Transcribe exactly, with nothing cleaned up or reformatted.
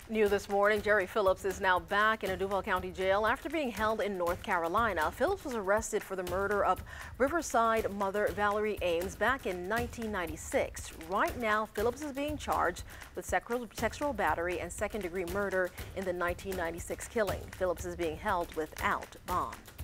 New this morning, Jerry Phillips is now back in a Duval County Jail after being held in North Carolina. Phillips was arrested for the murder of Riverside mother Valerie Ames back in nineteen ninety-six. Right now, Phillips is being charged with sexual, sexual battery and second-degree murder in the nineteen ninety-six killing. Phillips is being held without bond.